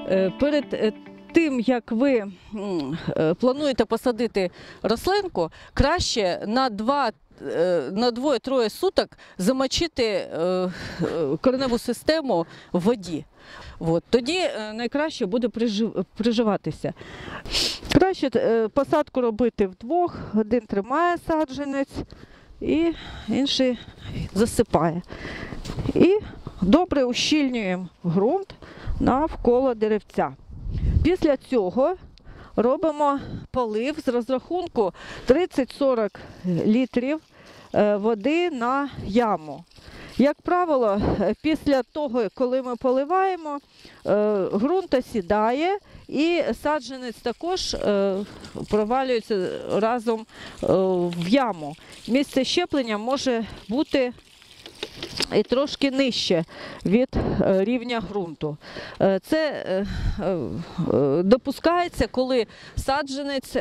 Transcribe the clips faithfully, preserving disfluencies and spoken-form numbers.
Перед тим, як ви плануєте посадити рослинку, краще на два на двоє-троє суток замочити кореневу систему в воді. От. Тоді найкраще буде приживатися. Краще посадку робити вдвох, один тримає саджанець і інший засипає. І добре ущільнюємо ґрунт навколо деревця. Після цього робимо полив з розрахунку тридцять-сорок літрів води на яму. Як правило, після того, коли ми поливаємо, ґрунт осідає і саджанець також провалюється разом в яму. Місце щеплення може бути і трошки нижче від рівня ґрунту. Це допускається, коли саджанець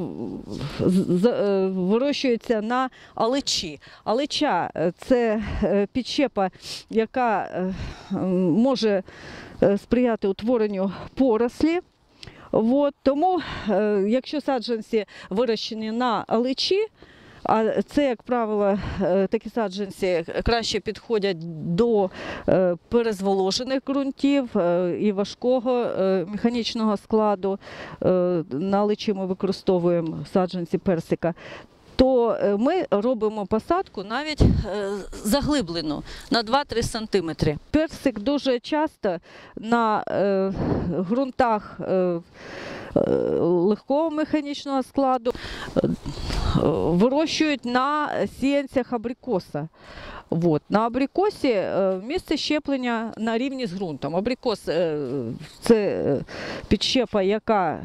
вирощується на аличі. Алича – це підщепа, яка може сприяти утворенню порослі. От, тому, якщо саджанці вирощені на аличі, а це, як правило, такі саджанці краще підходять до перезволожених ґрунтів і важкого механічного складу. На аличі ми використовуємо саджанці персика. То ми робимо посадку навіть заглиблену на два-три сантиметри. Персик дуже часто на ґрунтах легкого механічного складу вирощують на сіянцях абрикоса. От. На абрикосі місце щеплення на рівні з ґрунтом. Абрикос – це підщепа, яка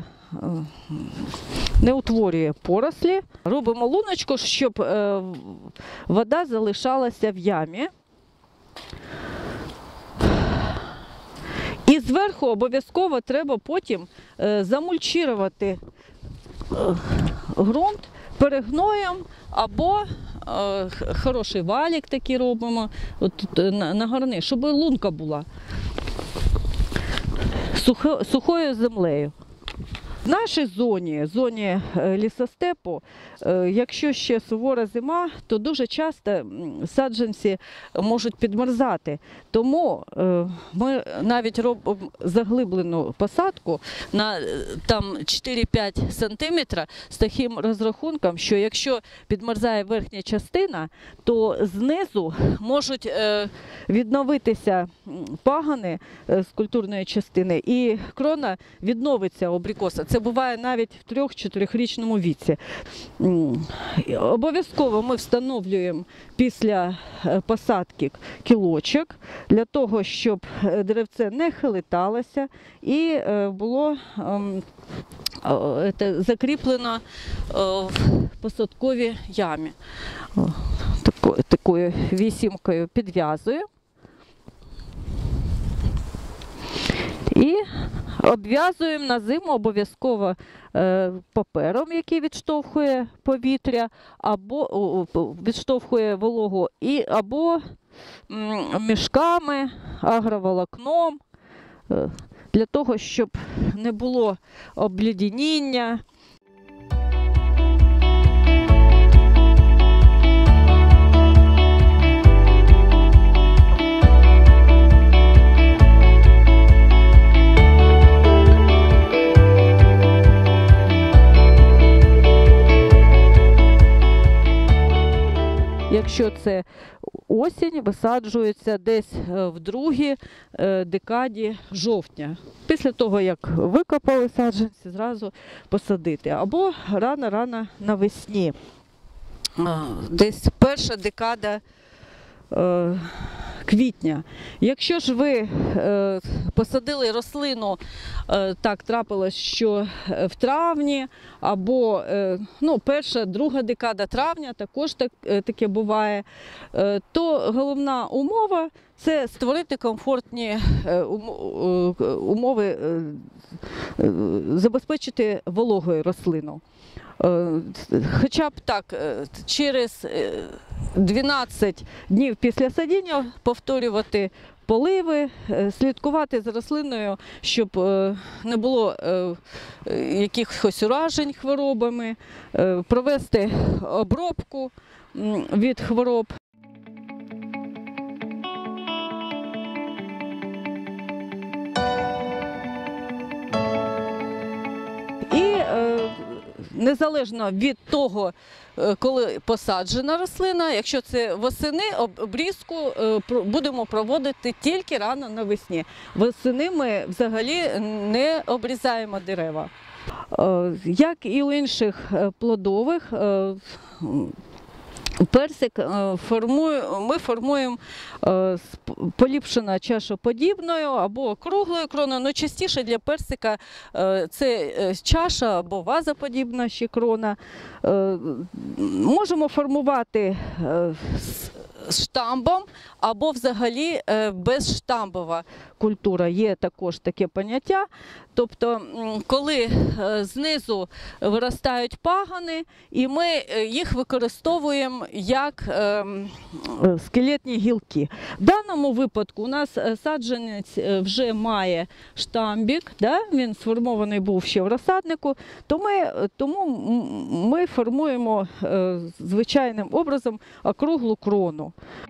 не утворює порослі. Робимо луночку, щоб вода залишалася в ямі. І зверху обов'язково треба потім замульчувати ґрунт перегноєм або хороший валік такий робимо от, на горни, щоб лунка була сухою землею. В нашій зоні, зоні лісостепу, якщо ще сувора зима, то дуже часто саджанці можуть підмерзати. Тому ми навіть робимо заглиблену посадку на чотири-п'ять сантиметрів з таким розрахунком, що якщо підмерзає верхня частина, то знизу можуть відновитися пагани з культурної частини і крона відновиться у абрикоса. Це буває навіть в трьох-чотирьохрічному віці. Обов'язково ми встановлюємо після посадки кілочок, для того, щоб деревце не хилиталося і було закріплено в посадковій ямі. Такою вісімкою підв'язую. І обв'язуємо на зиму обов'язково папером, який відштовхує повітря, або відштовхує вологу, і, або мішками, агроволокном, для того, щоб не було обледеніння. Якщо це осінь, висаджується десь в другій декаді жовтня. Після того, як викопали саджанці, зразу посадити. Або рано-рано навесні. Десь перша декада квітня. Якщо ж ви е, посадили рослину, е, так трапилось, що в травні, або е, ну, перша, друга декада травня, також так, е, таке буває, е, то головна умова – це створити комфортні е, умови, е, е, забезпечити вологою рослину. Хоча б так, через дванадцять днів після садіння повторювати поливи, е, слідкувати за рослиною, щоб е, не було е, якихось уражень хворобами, е, провести обробку м, від хвороб. І е, незалежно від того, е, коли посаджена рослина, якщо це восени, об- обрізку е, про- будемо проводити тільки рано навесні. Восени ми взагалі не обрізаємо дерева. Е, Як і у інших е, плодових, е, персик е, формує, ми формуємо е, з п- поліпшена чашоподібною або круглою кроною. Ну, частіше для персика е, це е, чаша або вазоподібна ще крона. Е, Можемо формувати е, з з штамбом або взагалі е, безштамбова культура. Є також таке поняття. Тобто, м, коли е, знизу виростають пагани, і ми е, їх використовуємо як е, м, е, скелетні гілки. В даному випадку у нас е, саджанець е, вже має штамбік, да? Він сформований був ще в розсаднику, то ми, тому м, ми формуємо е, звичайним образом округлу крону.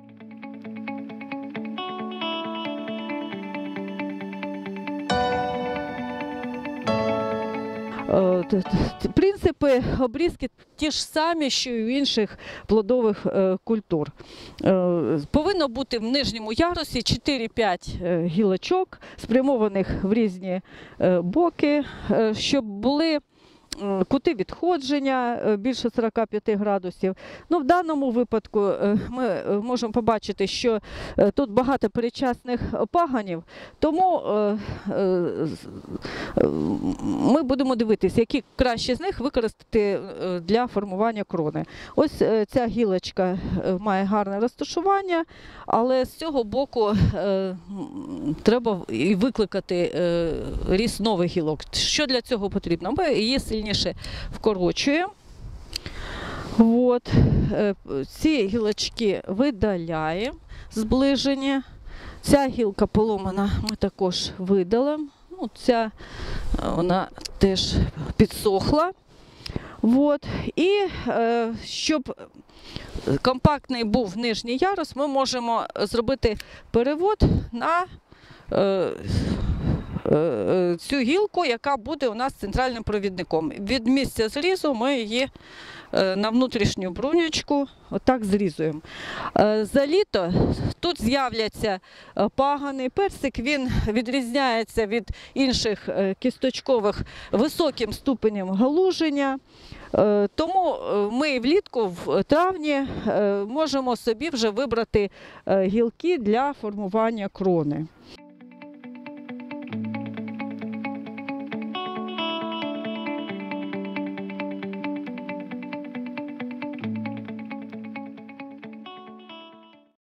Е, т- т- Принципи обрізки ті ж самі, що і в інших плодових е, культур. Е, Повинно бути в нижньому ярусі чотири-п'ять е, гілочок, спрямованих в різні е, боки, е, щоб були м, кути відходження е, більше сорока п'яти градусів. Ну, в даному випадку е, ми е, можемо побачити, що е, тут багато передчасних паганів, тому е, е, з- е, ми будемо дивитися, які краще з них використати е, для формування крони. Ось е, ця гілочка е, має гарне розташування, але з цього боку е, м, треба і викликати е, ріст нових гілок. Що для цього потрібно? Ми її сильніше вкорочуємо. От. Е, Ці гілочки видаляємо зближені. Ця гілка поломана ми також видалимо. Ну, ця е, вона теж підсохла. От. І е, щоб компактний був нижній ярус, ми можемо зробити перевод на е, е, цю гілку, яка буде у нас центральним провідником. Від місця зрізу ми її е, на внутрішню бруньочку отак зрізуємо. Е, За літо тут з'являться е, пагани. Персик він відрізняється від інших е, кісточкових високим ступенем галуження. Е, Тому е, ми влітку, в травні, е, можемо собі вже вибрати е, гілки для формування крони.